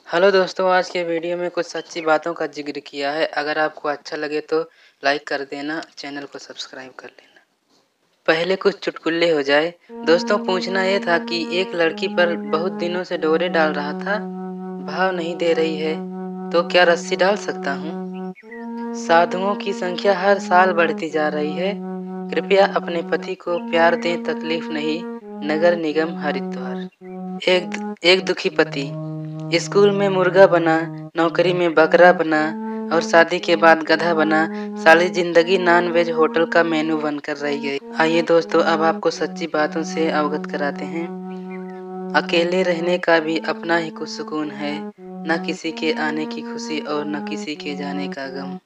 Hello दोस्तों, आज के वीडियो में कुछ सच्ची बातों का जिक्र किया है। अगर आपको अच्छा लगे तो लाइक कर देना, चैनल को सब्सक्राइब कर लेना। पहले कुछ चुटकुले हो जाए। दोस्तों, पूछना ये था कि एक लड़की पर बहुत दिनों से डोरे डाल रहा था, भाव नहीं दे रही है, तो क्या रस्सी डाल सकता हूँ? साधुओं की संख्या हर साल बढ़ती जा रही है, कृपया अपने पति को प्यार दें, तकलीफ नहीं। नगर निगम हरिद्वार। एक दुखी पति स्कूल में मुर्गा बना, नौकरी में बकरा बना और शादी के बाद गधा बना। सारी जिंदगी नॉन वेज होटल का मेनू बनकर रह गई। आइए दोस्तों, अब आपको सच्ची बातों से अवगत कराते हैं। अकेले रहने का भी अपना ही कुछ सुकून है, न किसी के आने की खुशी और न किसी के जाने का गम।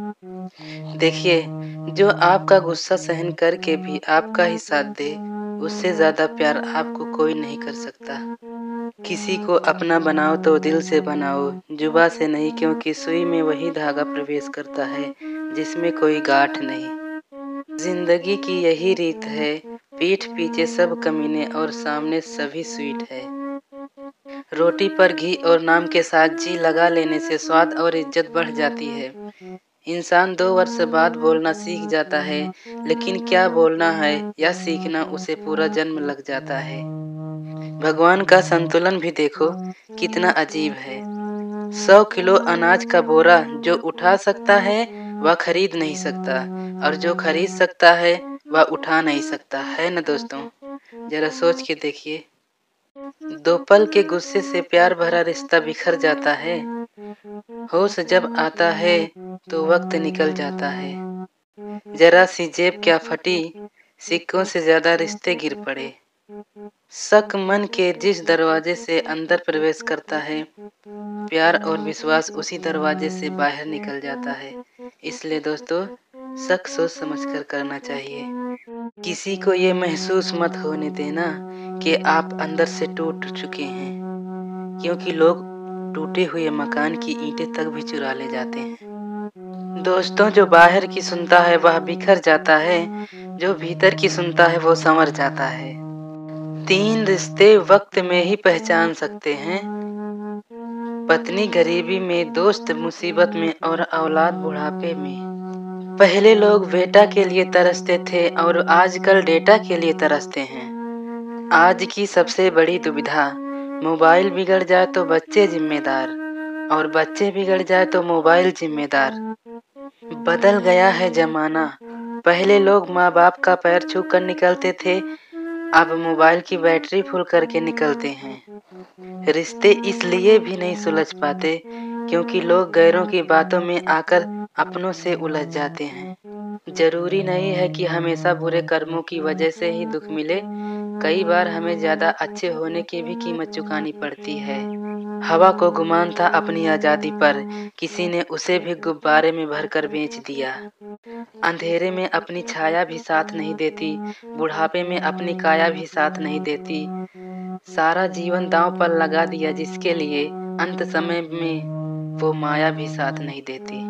देखिए, जो आपका गुस्सा सहन करके भी आपका ही साथ दे, उससे ज्यादा प्यार आपको कोई नहीं कर सकता। किसी को अपना बनाओ तो दिल से बनाओ, जुबा से नहीं, क्योंकि सुई में वही धागा प्रवेश करता है जिसमें कोई गांठ नहीं। जिंदगी की यही रीत है, पीठ पीछे सब कमीने और सामने सभी स्वीट है। रोटी पर घी और नाम के साथ जी लगा लेने से स्वाद और इज्जत बढ़ जाती है। इंसान 2 वर्ष बाद बोलना सीख जाता है, लेकिन क्या बोलना है या सीखना, उसे पूरा जन्म लग जाता है। भगवान का संतुलन भी देखो कितना अजीब है। 100 किलो अनाज का बोरा जो उठा सकता है वह खरीद नहीं सकता, और जो खरीद सकता है वह उठा नहीं सकता, है ना दोस्तों? जरा सोच के देखिए। 2 पल के गुस्से से प्यार भरा रिश्ता बिखर जाता है। होश जब आता है तो वक्त निकल जाता है। जरा सी जेब क्या फटी, सिक्कों से ज्यादा रिश्ते गिर पड़े। शक मन के जिस दरवाजे से अंदर प्रवेश करता है, प्यार और विश्वास उसी दरवाजे से बाहर निकल जाता है। इसलिए दोस्तों, शक सोच समझ कर करना चाहिए। किसी को ये महसूस मत होने देना कि आप अंदर से टूट चुके हैं, क्योंकि लोग टूटे हुए मकान की ईंटें तक भी चुरा ले जाते हैं। दोस्तों, जो बाहर की सुनता है वह बिखर जाता है, जो भीतर की सुनता है वो संवर जाता है। 3 रिश्ते वक्त में ही पहचान सकते हैं, पत्नी गरीबी में, दोस्त मुसीबत में और औलाद बुढ़ापे में। पहले लोग बेटा के लिए तरसते थे और आजकल डेटा के लिए तरसते हैं। आज की सबसे बड़ी दुविधा, मोबाइल बिगड़ जाए तो बच्चे जिम्मेदार, और बच्चे बिगड़ जाए तो मोबाइल जिम्मेदार। बदल गया है जमाना, पहले लोग माँ बाप का पैर छू कर निकलते थे, अब मोबाइल की बैटरी फुल करके निकलते हैं। रिश्ते इसलिए भी नहीं सुलझ पाते क्योंकि लोग गैरों की बातों में आकर अपनों से उलझ जाते हैं। जरूरी नहीं है कि हमेशा बुरे कर्मों की वजह से ही दुख मिले, कई बार हमें ज्यादा अच्छे होने की भी कीमत चुकानी पड़ती है। हवा को गुमान था अपनी आजादी पर, किसी ने उसे भी गुब्बारे में भरकर बेच दिया। अंधेरे में अपनी छाया भी साथ नहीं देती, बुढ़ापे में अपनी काया भी साथ नहीं देती। सारा जीवन दांव पर लगा दिया जिसके लिए, अंत समय में वो माया भी साथ नहीं देती।